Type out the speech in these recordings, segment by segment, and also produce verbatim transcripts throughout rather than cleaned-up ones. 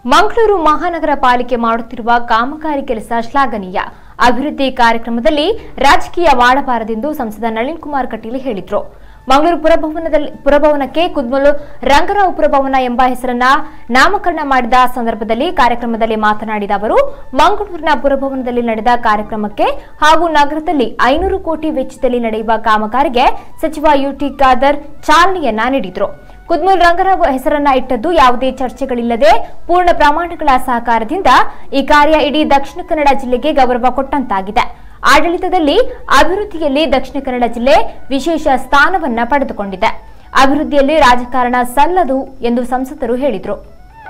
ಮಂಗಳೂರು ಮಹಾನಗರ ಪಾಲಿಕೆ ಮಾಡುತ್ತಿರುವ ಕಾಮಗಾರಿ ಕೆಲಸ ಶ್ಲಾಘನೀಯ. ಅಭಿವೃದ್ಧಿ ಕಾರ್ಯಕ್ರಮದಲ್ಲಿ ರಾಜಕೀಯ ಮಾಡಬಾರದೆಂದು ಸಂಸದ ನಳಿನ್ ಕುಮಾರ್ ಕಟೀಲ್ ಹೇಳಿದರು. ಮಂಗಳೂರು ಪುರಭವನದಲ್ಲಿ ಪುರಭವನಕ್ಕೆ ಕುದ್ಮಲ್ ರಂಗರಾವ್ ಪುರಭವನ ಎಂಬ ಹೆಸರನ್ನ ನಾಮಕರಣ ಮಾಡಿದ ಸಂದರ್ಭದಲ್ಲಿ ಕಾರ್ಯಕ್ರಮದಲ್ಲಿ ಮಾತನಾಡಿದ ಅವರು, ಮಂಗಳೂರಿನ ಪುರಭವನದಲ್ಲಿ ನಡೆದ ಕಾರ್ಯಕ್ರಮಕ್ಕೆ ಹಾಗೂ ನಗರದಲ್ಲಿ ಐನೂರು ಕೋಟಿ ವೆಚ್ಚದಲ್ಲಿ ನಡೆಯುವ ಕಾಮಗಾರಿಗೆ ಸಚಿವ ಯುಟಿ ಖಾದರ್ ಚಾಲನೆಯನ್ನ ನೀಡಿದರು. ಕುದ್ಮಲ್ ರಂಗರಾವ್ ಹೆಸರನ್ನ ಇಟ್ಟದ್ದು ಯಾವುದೇ ಚರ್ಚೆಗಳಿಲ್ಲದೆ ಪೂರ್ಣ ಪ್ರಮಾಣಗಳ ಸಹಕಾರದಿಂದ ಈ ಕಾರ್ಯ ಇಡೀ ದಕ್ಷಿಣ ಕನ್ನಡ ಜಿಲ್ಲೆಗೆ ಗೌರವ ಕೊಟ್ಟಂತಾಗಿದೆ. ಆಡಳಿತದಲ್ಲಿ ಅಭಿವೃದ್ಧಿಯಲ್ಲಿ ದಕ್ಷಿಣ ಕನ್ನಡ ಜಿಲ್ಲೆ ವಿಶೇಷ ಸ್ಥಾನವನ್ನ ಪಡೆದುಕೊಂಡಿದೆ. ಅಭಿವೃದ್ಧಿಯಲ್ಲಿ ರಾಜಕಾರಣ ಸಲ್ಲದು ಎಂದು ಸಂಸದರು ಹೇಳಿದರು.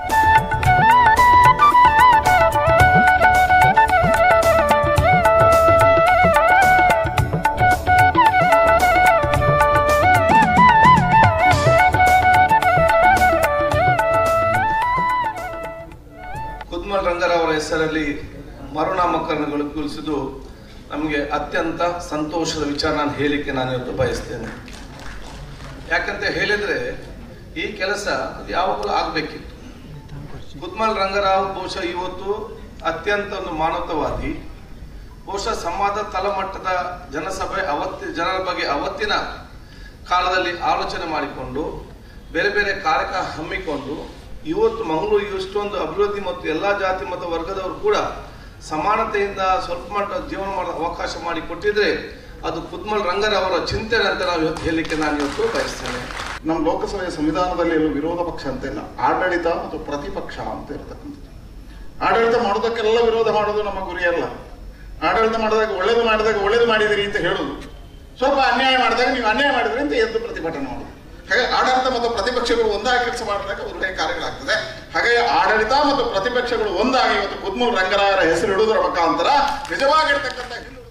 ಕುದ್ಮಲ್ ರಂಗರಾವ್ ಅವರ ಹೆಸರಲ್ಲಿ ಮರುನಾಮಕರಣಗೊಳಿಸುವುದು ನಮಗೆ ಅತ್ಯಂತ ಸಂತೋಷದ ವಿಚಾರ ನಾನು ಹೇಳಲಿಕ್ಕೆ ನಾನು ಇವತ್ತು ಬಯಸ್ತೇನೆ. ಯಾಕಂತ ಹೇಳಿದ್ರೆ ಈ ಕೆಲಸ ಯಾವಾಗಲೂ ಆಗಬೇಕಿತ್ತು. ಕುದ್ಮಲ್ ರಂಗರಾವ್ ಬಹುಶಃ ಇವತ್ತು ಅತ್ಯಂತ ಒಂದು ಮಾನವತಾವಾದಿ, ಬಹುಶಃ ಸಂವಾದ ತಳಮಟ್ಟದ ಜನಸಭೆ ಅವತ್ತಿ ಜನರ ಬಗ್ಗೆ ಅವತ್ತಿನ ಕಾಲದಲ್ಲಿ ಆಲೋಚನೆ ಮಾಡಿಕೊಂಡು ಬೇರೆ ಬೇರೆ ಕಾರ್ಯಕ್ರಮ ಹಮ್ಮಿಕೊಂಡು ಇವತ್ತು ಮಂಗಳೂರು ಇಷ್ಟೊಂದು ಅಭಿವೃದ್ಧಿ ಮತ್ತು ಎಲ್ಲಾ ಜಾತಿ ಮತ್ತು ವರ್ಗದವರು ಕೂಡ ಸಮಾನತೆಯಿಂದ ಸ್ವಲ್ಪ ಮಟ್ಟ ಜೀವನ ಮಾಡೋ ಅವಕಾಶ ಮಾಡಿ ಕೊಟ್ಟಿದ್ರೆ ಅದು ಕುದ್ಮಲ್ ರಂಗರಾವ್ ಅವರ ಚಿಂತನೆ ಅಂತ ನಾವು ಇವತ್ತು ಹೇಳಲಿಕ್ಕೆ ನಾನು ಇವತ್ತು ಬಯಸ್ತೇನೆ. ನಮ್ಮ ಲೋಕಸಭೆಯ ಸಂವಿಧಾನದಲ್ಲಿ ಎಲ್ಲೂ ವಿರೋಧ ಪಕ್ಷ ಅಂತ ಇಲ್ಲ, ಆಡಳಿತ ಮತ್ತು ಪ್ರತಿಪಕ್ಷ ಅಂತ ಇರತಕ್ಕಂಥದ್ದು. ಆಡಳಿತ ಮಾಡೋದಕ್ಕೆಲ್ಲ ವಿರೋಧ ಮಾಡೋದು ನಮ್ಮ ಗುರಿಯಲ್ಲ. ಆಡಳಿತ ಮಾಡಿದಾಗ ಒಳ್ಳೇದು ಮಾಡಿದಾಗ ಒಳ್ಳೇದು ಮಾಡಿದಿರಿ ಅಂತ ಹೇಳುದು, ಸ್ವಲ್ಪ ಅನ್ಯಾಯ ಮಾಡಿದಾಗ ನೀವು ಅನ್ಯಾಯ ಮಾಡಿದ್ರಿ ಅಂತ ಎದ್ದು ಪ್ರತಿಭಟನೆ ಮಾಡೋದು. ಹಾಗೆ ಆಡಳಿತ ಮತ್ತು ಪ್ರತಿಪಕ್ಷಗಳು ಒಂದಾಗಿ ಕೆಲಸ ಮಾಡಿದಾಗ ಒಳ್ಳೆಯ ಕಾರ್ಯಗಳಾಗ್ತದೆ. ಹಾಗೆ ಆಡಳಿತ ಮತ್ತು ಪ್ರತಿಪಕ್ಷಗಳು ಒಂದಾಗಿ ಇವತ್ತು ಕುದ್ಮಲ್ ರಂಗರಾಯರ ಹೆಸರು ಇಡುವುದರ ಮುಖಾಂತರ ನಿಜವಾಗಿರ್ತಕ್ಕಂಥ